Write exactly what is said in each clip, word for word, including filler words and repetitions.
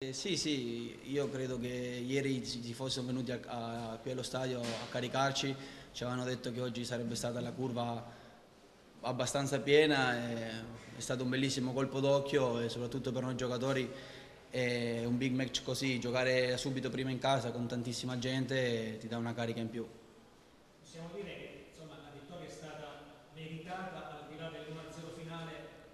Eh, sì, sì, io credo che ieri i tifosi sono venuti a, a, qui allo stadio a caricarci, ci avevano detto che oggi sarebbe stata la curva abbastanza piena, e è stato un bellissimo colpo d'occhio e soprattutto per noi giocatori è un big match così, giocare subito prima in casa con tantissima gente ti dà una carica in più. Possiamo dire che insomma, la vittoria è stata meritata al di là dell'uno a zero finale.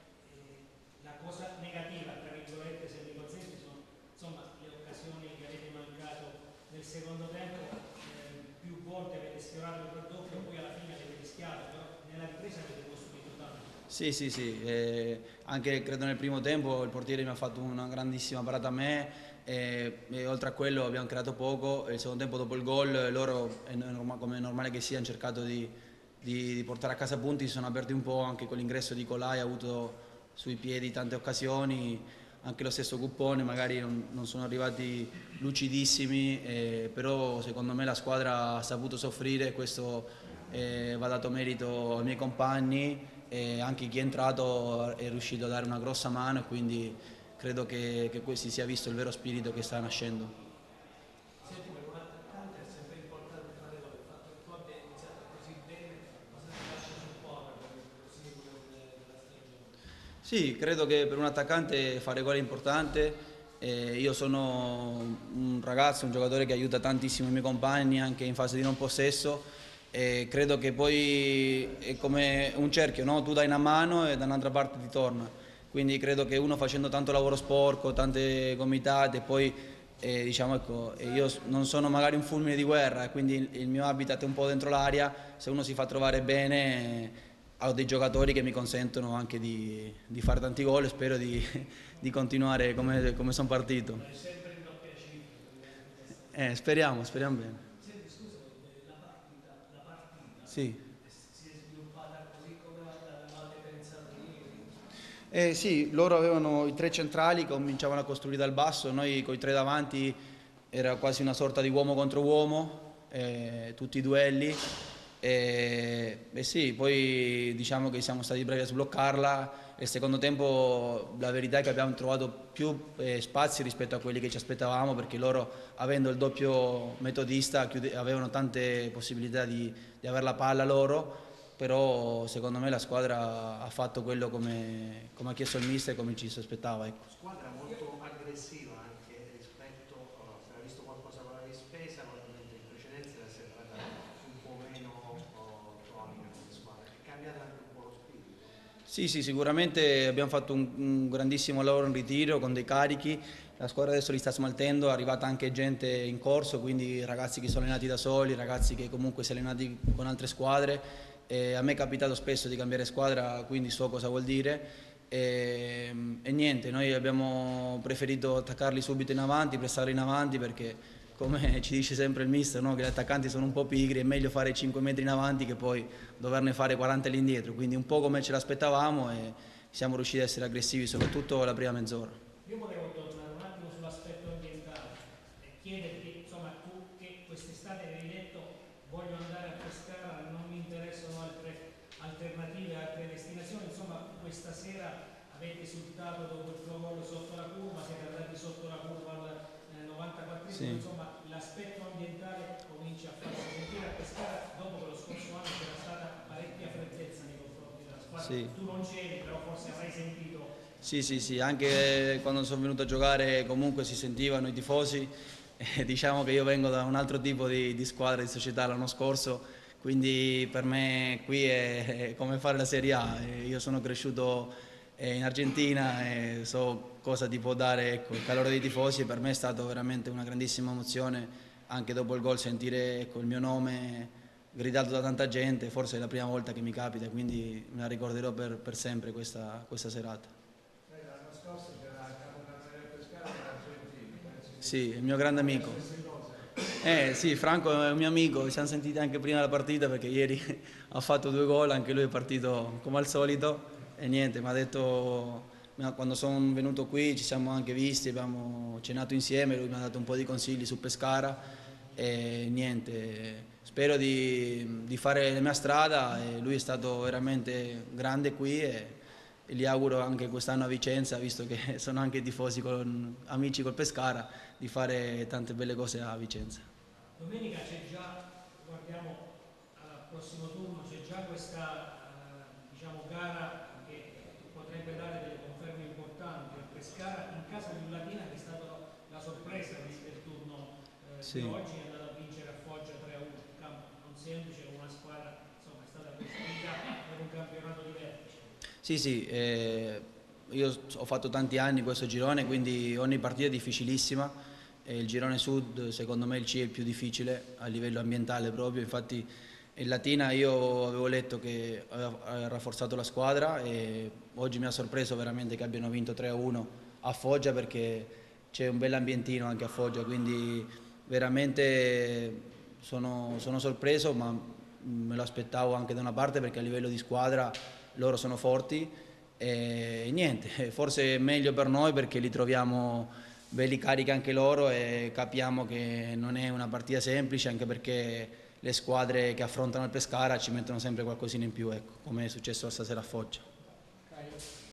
Eh, la cosa negativa, tra virgolette, se mi consenti, sono insomma, le occasioni che avete mancato nel secondo tempo. Eh, più volte avete sfiorato il raddoppio, poi alla fine avete rischiato, però nella ripresa avete costruito tanto. Sì, sì, sì, eh, anche credo nel primo tempo il portiere mi ha fatto una grandissima parata a me e, e oltre a quello abbiamo creato poco e il secondo tempo dopo il gol loro, è norma- come è normale che sia, hanno cercato di, di- di portare a casa punti, si sono aperti un po' anche con l'ingresso di Colai, ha avuto sui piedi tante occasioni, anche lo stesso Cuppone magari non, non sono arrivati lucidissimi, eh, però secondo me la squadra ha saputo soffrire, questo eh, va dato merito ai miei compagni e anche chi è entrato è riuscito a dare una grossa mano e quindi credo che, che questo sia visto il vero spirito che sta nascendo. Senti, per un attaccante è sempre importante fare gol. Il fatto che tu abbia iniziato così bene, cosa ti lascia sul cuore per il proseguo della stagione? Sì, credo che per un attaccante fare gol è importante. Eh, io sono un ragazzo, un giocatore che aiuta tantissimo i miei compagni anche in fase di non possesso e credo che poi è come un cerchio, no? Tu dai una mano e da un'altra parte ti torna. Quindi credo che uno facendo tanto lavoro sporco, tante gomitate, poi eh, diciamo ecco, eh, io non sono magari un fulmine di guerra, quindi il, il mio habitat è un po' dentro l'aria, se uno si fa trovare bene eh, ho dei giocatori che mi consentono anche di, di fare tanti gol e spero di, di continuare come, come sono partito. Vai sempre in doppia cifra durante la Eh, stagione. speriamo, speriamo bene. Senti, scusa, eh, la partita, la partita Sì. eh, si è sviluppata così come avevate pensato ieri? Eh, sì, loro avevano i tre centrali che cominciavano a costruire dal basso, noi con i tre davanti era quasi una sorta di uomo contro uomo, eh, tutti i duelli. E, e sì, poi diciamo che siamo stati bravi a sbloccarla e il secondo tempo la verità è che abbiamo trovato più eh, spazi rispetto a quelli che ci aspettavamo perché loro avendo il doppio metodista chiude- avevano tante possibilità di, di avere la palla loro, però secondo me la squadra ha fatto quello come, come ha chiesto il mister e come ci si aspettava. Ecco. Squadra molto aggressiva anche rispetto, uh, si era visto qualcosa con la rispesa, mentre in precedenza era sembrata un po' meno uh, tonica come squadra, è cambiato anche un po' lo spirito. Sì, sì, sicuramente abbiamo fatto un, un grandissimo lavoro in ritiro con dei carichi, la squadra adesso li sta smaltendo, è arrivata anche gente in corso, quindi ragazzi che sono allenati da soli, ragazzi che comunque si sono allenati con altre squadre. E a me è capitato spesso di cambiare squadra, quindi so cosa vuol dire. E, e niente, noi abbiamo preferito attaccarli subito in avanti, pressarli in avanti perché come ci dice sempre il mister, no? Che gli attaccanti sono un po' pigri, è meglio fare cinque metri in avanti che poi doverne fare quaranta all'indietro, quindi un po' come ce l'aspettavamo e siamo riusciti ad essere aggressivi soprattutto la prima mezz'ora. Io volevo tornare un attimo sull'aspetto ambientale e chiederti, insomma, tu che quest'estate avevi detto voglio andare a Pescara, non mi interessano altre alternative, altre destinazioni, insomma, questa sera avete esultato dopo il tuo gol sotto la curva, siete andati sotto la curva al eh, novantaquattresimo, Sì. insomma, l'aspetto ambientale comincia a farsi sentire a Pescara dopo che lo scorso anno c'era stata parecchia freddezza nei confronti della squadra. Sì. Tu non c'eri, però forse avrai sentito. Sì, sì, sì, anche quando sono venuto a giocare comunque si sentivano i tifosi, e diciamo che io vengo da un altro tipo di, di squadra, di società l'anno scorso, quindi per me qui è, è come fare la Serie A, e io sono cresciuto eh, in Argentina e so cosa ti può dare ecco, il calore dei tifosi e per me è stata veramente una grandissima emozione anche dopo il gol sentire ecco, il mio nome gridato da tanta gente, forse è la prima volta che mi capita, quindi me la ricorderò per, per sempre questa, questa serata. L'anno scorso c'era il capocannoniere Pescara che era argentino, penso che Sì, il mio grande amico. le stesse cose. Eh sì, Franco è un mio amico, ci siamo sentiti anche prima della partita perché ieri ha fatto due gol, anche lui è partito come al solito e niente, mi ha detto, quando sono venuto qui ci siamo anche visti, abbiamo cenato insieme, lui mi ha dato un po' di consigli su Pescara e niente, spero di, di fare la mia strada e lui è stato veramente grande qui e, e gli auguro anche quest'anno a Vicenza, visto che sono anche tifosi con amici col Pescara, di fare tante belle cose a Vicenza. Domenica c'è già, guardiamo al prossimo turno, c'è già questa eh, diciamo, gara che potrebbe dare delle conferme importanti al Pescara in casa di un Latina che è stata la sorpresa del turno eh, Sì. di oggi, è andata a vincere a Foggia tre a uno, un campo non semplice, una squadra insomma è stata costruita per un campionato di vertice. Sì, sì, eh, io ho fatto tanti anni questo girone, quindi ogni partita è difficilissima. E il girone sud secondo me il C è il più difficile a livello ambientale proprio, infatti in Latina io avevo letto che aveva rafforzato la squadra e oggi mi ha sorpreso veramente che abbiano vinto tre a uno a Foggia, perché c'è un bel ambientino anche a Foggia, quindi veramente sono, sono sorpreso, ma me lo aspettavo anche da una parte, perché a livello di squadra loro sono forti e niente, forse è meglio per noi perché li troviamo belli carichi anche loro e capiamo che non è una partita semplice, anche perché le squadre che affrontano il Pescara ci mettono sempre qualcosina in più, ecco, come è successo stasera a Foggia.